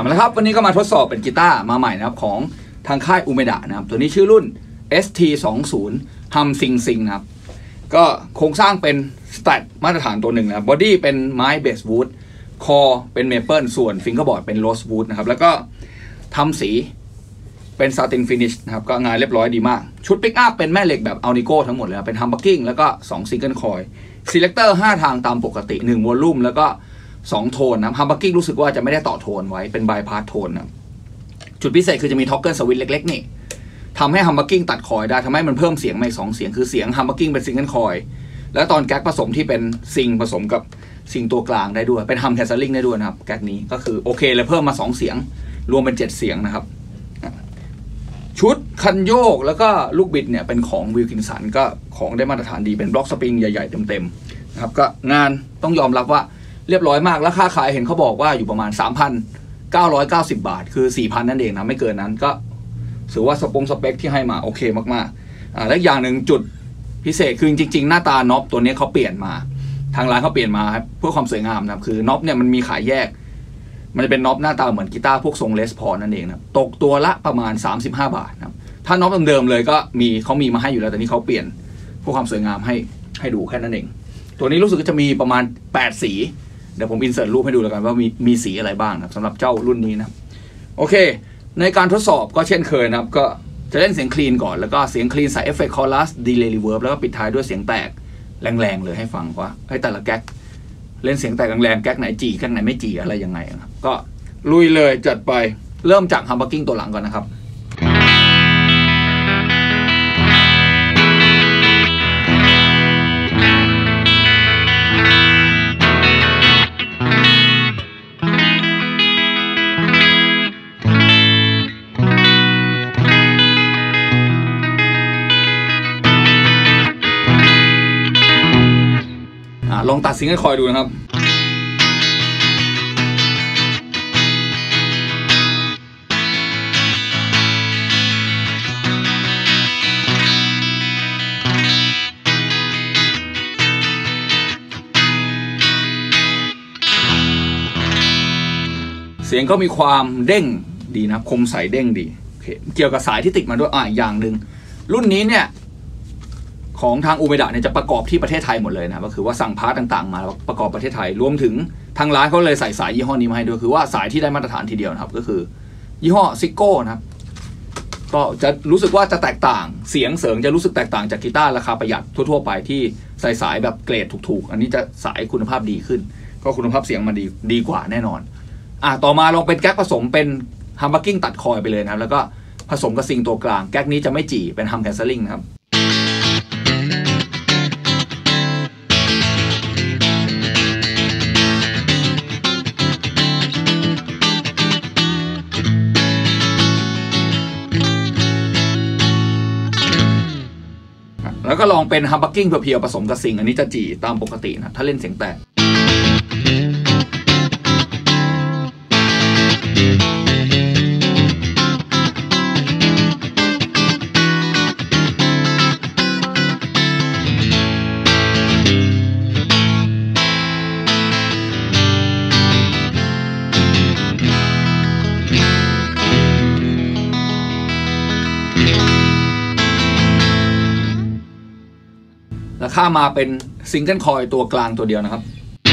มาแล้วครับวันนี้ก็มาทดสอบเป็นกีตาร์มาใหม่นะครับของทางค่ายอูเมดะนะครับตัวนี้ชื่อรุ่น ST20 Hum Sing Sing นะครับก็โครงสร้างเป็นสแตทมาตรฐานตัวหนึ่งนะครับบอดี้เป็นไม้เบสวูดคอเป็นเมเปิลส่วนฟิงเกอร์บอร์ดเป็นโรสวูดนะครับแล้วก็ทำสีเป็นซาตินฟินิชนะครับก็งานเรียบร้อยดีมากชุดปิกอัพเป็นแม่เหล็กแบบอัลนิโก้ทั้งหมดเลยเป็นฮัมบักกิ้งแล้วก็2ซิงเกิลคอยซีเลคเตอร์5ทางตามปกติ1วอลลุ่มแล้วก็2โทนนะฮัมบักกิ้งรู้สึกว่าจะไม่ได้ต่อโทนไว้เป็นบายพาสโทนนะจุดพิเศษคือจะมีท็อกเกิลสวิตช์เล็กๆนี่ทำให้ฮัมบักกิ้งตัดคอยได้ทำให้มันเพิ่มเสียงมาอีก2เสียงคือเสียงฮัมบักกิ้งเป็นซิงเกิลคอยแล้วตอนแก๊กผสมที่เป็นซิงผสมกับซิงตัวกลางได้ด้วยเป็นฮัมแคนเซิลลิ่งได้ด้วยนะครับแก๊กนี้ก็คือโอเคเลยเพิ่มมา2เสียงรวมเป็น7เสียงนะครับชุดคันโยกแล้วก็ลูกบิดเนี่ยเป็นของวิลคินสันก็ของได้มาตรฐานดีเป็นบล็อกสปริงใหญ่ๆเต็มๆนะครับก็งานต้องยอมรับว่าเรียบร้อยมากราคาขายเห็นเขาบอกว่าอยู่ประมาณ 3,990 บาทคือ 4,000 นั่นเองนะไม่เกินนั้นก็ถือว่าสเปคที่ให้มาโอเคมากๆและอย่างหนึ่งจุดพิเศษคือจริงๆหน้าตาน็อปตัวนี้เขาเปลี่ยนมาทางร้านเขาเปลี่ยนมาเพื่อความสวยงามนะครับคือน็อปเนี่ยมันมีขายแยกมันจะเป็นน็อปหน้าตาเหมือนกีตาร์พวกทรงเลสพอลนั่นเองนะตกตัวละประมาณ35 บาทนะครับถ้าน็อปเดิมๆเลยก็เขามีมาให้อยู่แล้วแต่นี่เขาเปลี่ยนเพื่อความสวยงามให้ดูแค่นั้นเองตัวนี้รู้สึกจะมีประมาณ8สีเดี๋ยวผมอินเสิร์ตรูปให้ดูแล้วกันว่ามีสีอะไรบ้างนะสำหรับเจ้ารุ่นนี้นะโอเคในการทดสอบก็เช่นเคยนะครับก็จะเล่นเสียงคลีนก่อนแล้วก็เสียงคลีนใส่เอฟเฟกต์คอรัสดีเลย์รีเวิร์บแล้วก็ปิดท้ายด้วยเสียงแตกแรงๆเลยให้ฟังว่าให้แต่ละแก๊กเล่นเสียงแตกแรงๆแก๊กไหนจีแก๊กไหนไม่จีอะไรยังไงนะครับก็ลุยเลยจัดไปเริ่มจากฮัมบักกิ้งตัวหลังก่อนนะครับลองตัดซิงเกิลคอยดูนะครับเสียงก็มีความเด้งดีนะครับคมใสเด้งดีโอเคเกี่ยวกับสายที่ติดมาด้วยอย่างหนึ่งรุ่นนี้เนี่ยของทางอูเมดะเนี่ยจะประกอบที่ประเทศไทยหมดเลยนะก็คือว่าสั่งพาร์ทต่างๆมาแล้วประกอบประเทศไทยรวมถึงทางร้านเขาเลยใส่สายยี่ห้อนี้มาให้ด้วยคือว่าสายที่ได้มาตรฐานทีเดียวนะครับก็คือยี่ห้อซิโก้นะครับก็จะรู้สึกว่าจะแตกต่างเสียงเสริงจะรู้สึกแตกต่างจากกีตาร์ราคาประหยัดทั่วๆไปที่ใส่สายแบบเกรดถูกๆอันนี้จะสายคุณภาพดีขึ้นก็คุณภาพเสียงมันดีกว่าแน่นอนต่อมาลองเป็นแก๊กผสมเป็นฮัมบักกิ้งตัดคอยไปเลยนะครับแล้วก็ผสมกับซิงตัวกลางแก๊กนี้จะไม่จี่เป็นฮัมแคนเซิลลิ่งนะครับแล้วก็ลองเป็นฮัมบักกิ้งเพียวๆผสมกับซิงอันนี้จะจี่ตามปกตินะถ้าเล่นเสียงแตกแล้วข้ามาเป็นซิงเกิลคอยตัวกลางตัวเดียวนะครับ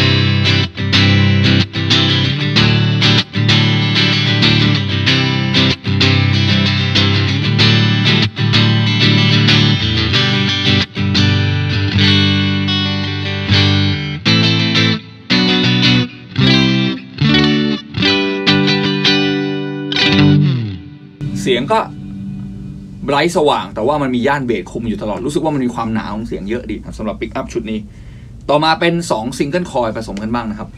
เสียงก็ไบรท์สว่างแต่ว่ามันมีย่านเบสคุมอยู่ตลอดรู้สึกว่ามันมีความหนาของเสียงเยอะดีสำหรับปิกอัพชุดนี้ต่อมาเป็น2ซิงเกิลคอยผสมกันบ้างนะครับ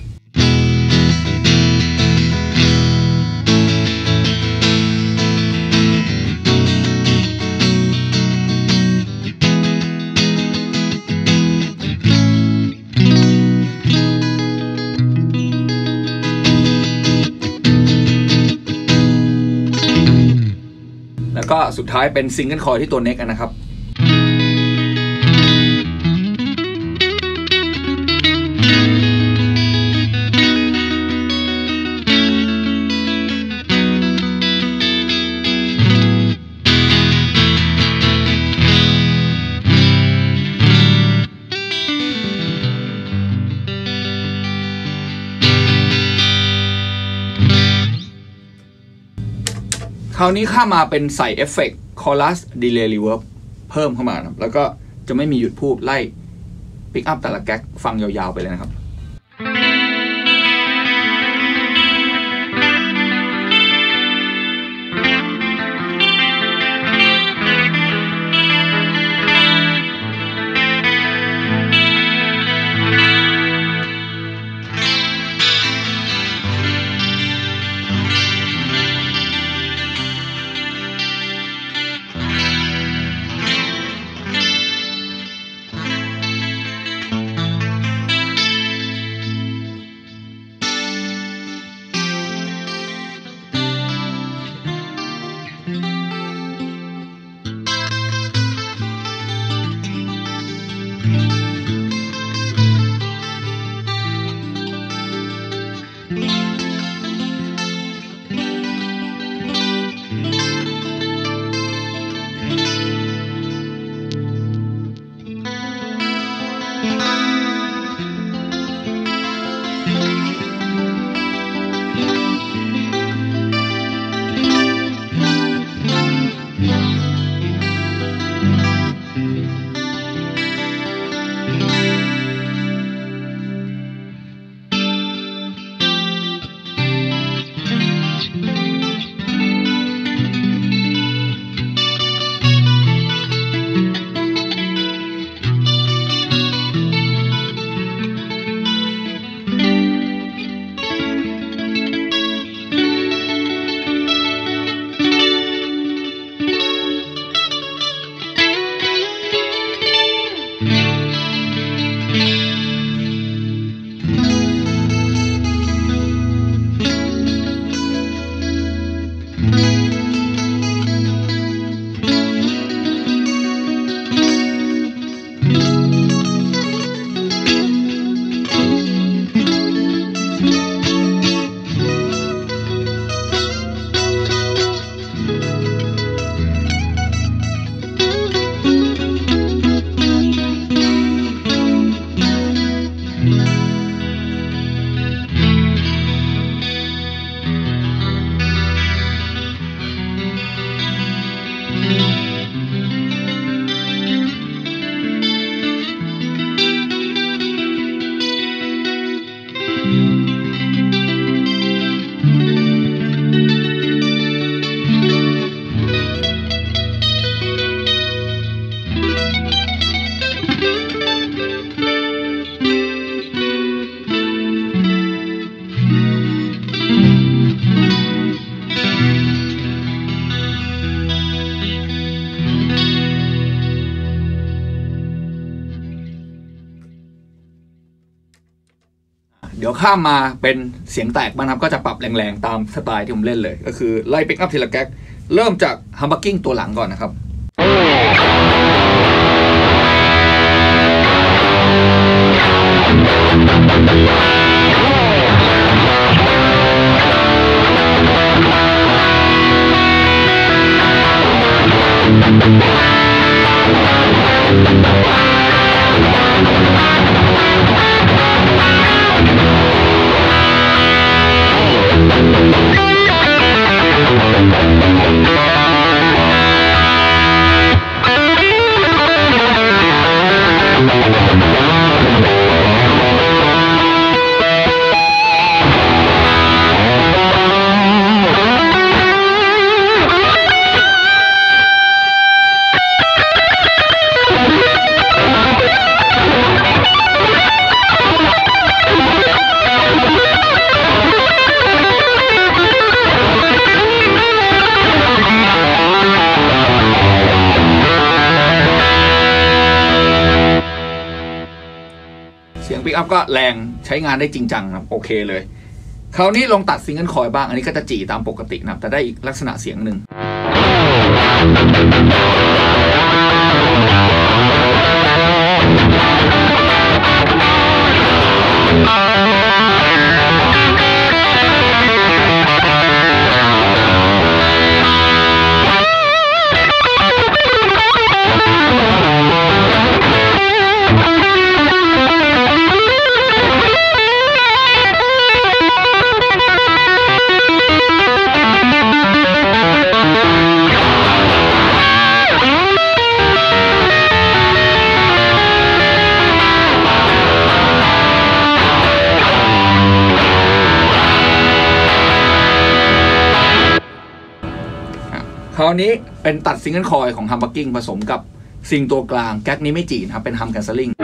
แล้วก็สุดท้ายเป็นซิงเกิลคอยที่ตัวเน็กนะครับ แราวนี้ข้ามาเป็นใส่เอฟเฟกต์คอรัสดีเลย์รีเวิร์บเพิ่มเข้ามานะแล้วก็จะไม่มีหยุดพูดไล่ปิกอัพแต่ละแก๊กฟังยาวๆไปเลยนะครับเดี๋ยวข้ามมาเป็นเสียงแตกบ้างครับก็จะปรับแรงๆตามสไตล์ที่ผมเล่นเลยก็คือไล่ปิกอัพทีละแก๊กเริ่มจากฮัมบักกิ้งตัวหลังก่อนนะครับปิกอัพก็แรงใช้งานได้จริงจังครับโอเคเลยคราวนี้ลองตัดซิงเกิลคอยบ้างอันนี้ก็จะจีตามปกตินะครับแต่ได้อีกลักษณะเสียงหนึ่งราวนี้เป็นตัดซิงเกิลคอยของฮัมบักกิ้งผสมกับซิงตัวกลางแก๊กนี้ไม่จีนะครับเป็นฮัมแคนเซิลลิ่ง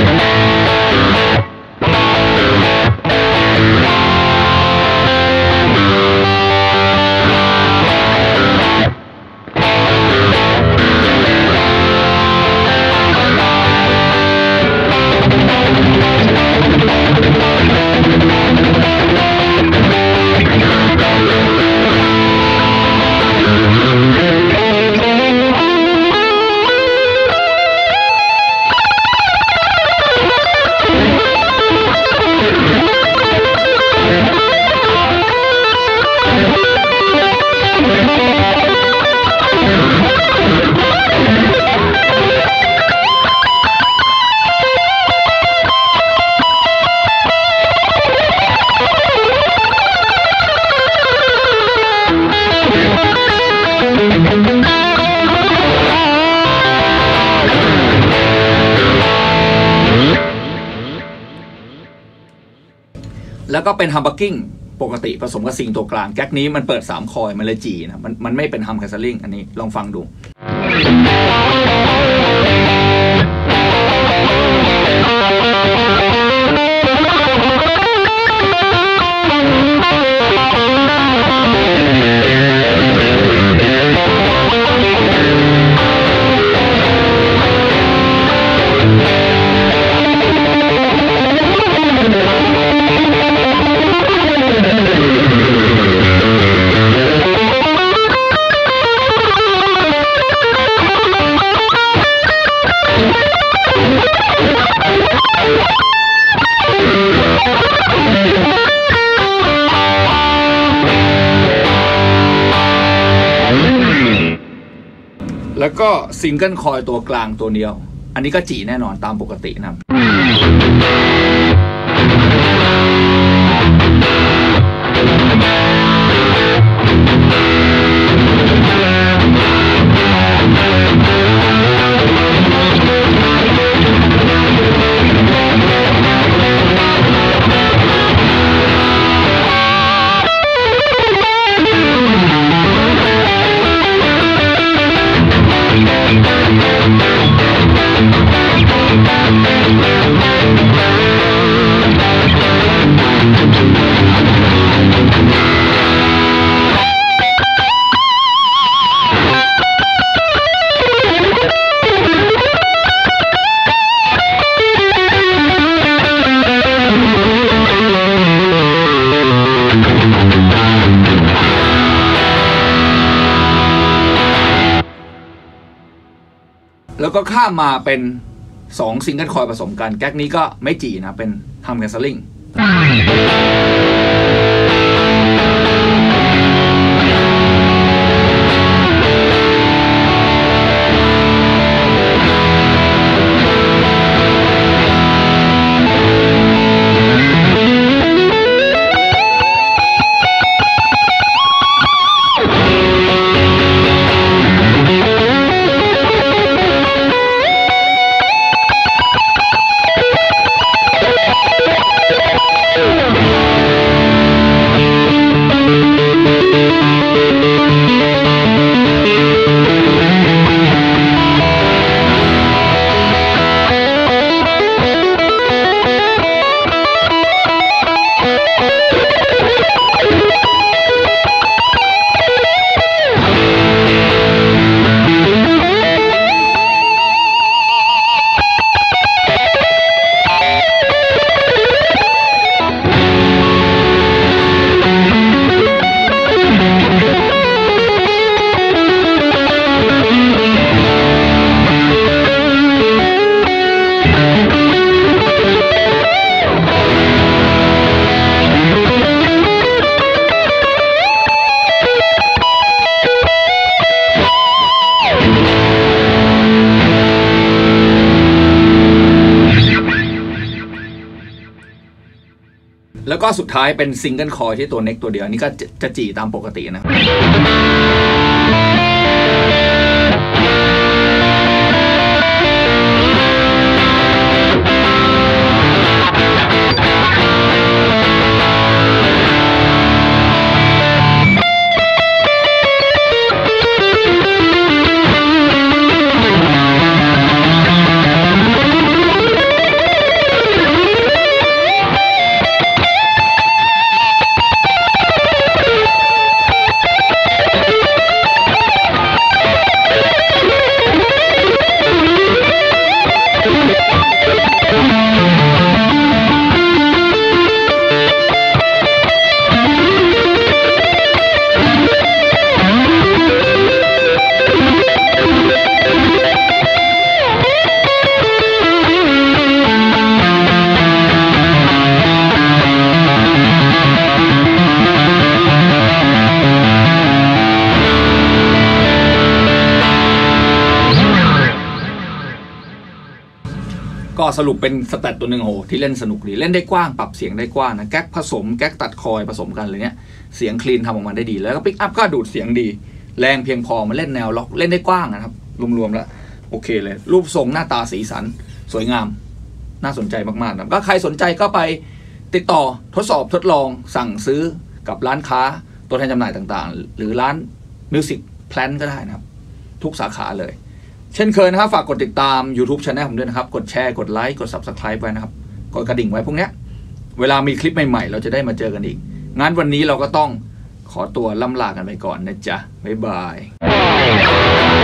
แล้วก็เป็นฮัมบักกิ้งปกติผสมกับซิงตัวกลางแก๊กนี้มันเปิด3คอยมันเลยจีนะมันไม่เป็นฮัมแคนเซิลลิ่งอันนี้ลองฟังดูแล้วก็ซิงเกิลคอยตัวกลางตัวเดียวอันนี้ก็จีแน่นอนตามปกตินะครับแล้วก็ข้ามมาเป็น2ซิงเกิลคอยผสมกันแก๊กนี้ก็ไม่จีนะเป็นฮัมแคนเซิลลิ่งแล้วก็สุดท้ายเป็นซิงเกิลคอยที่ตัวเน็กตัวเดียวนี่ก็จะจีตามปกตินะก็สรุปเป็นสแตทตัวหนึ่งโอ้ที่เล่นสนุกดีเล่นได้กว้างปรับเสียงได้กว้างนะแก๊กผสมแก๊กตัดคอยผสมกันเลยเนี่ยเสียงคลีนทำออกมาได้ดีแล้วก็ปิกอัพก็ดูดเสียงดีแรงเพียงพอมาเล่นแนวล็อกเล่นได้กว้างนะครับรวมๆแล้วโอเคเลยรูปทรงหน้าตาสีสันสวยงามน่าสนใจมากๆนะก็ใครสนใจก็ไปติดต่อทดสอบทดลองสั่งซื้อกับร้านค้าตัวแทนจำหน่ายต่างๆหรือร้านมิวสิกแพลนก็ได้นะครับทุกสาขาเลยเช่นเคยนะครับฝากกดติดตาม YouTube Channel ผมด้วยนะครับกดแชร์กดไลค์กด Subscribe ไว้นะครับกดกระดิ่งไว้พวกเนี้ยเวลามีคลิปใหม่ๆเราจะได้มาเจอกันอีกงั้นวันนี้เราก็ต้องขอตัวล่ำลากันไปก่อนนะจ๊ะบ๊ายบาย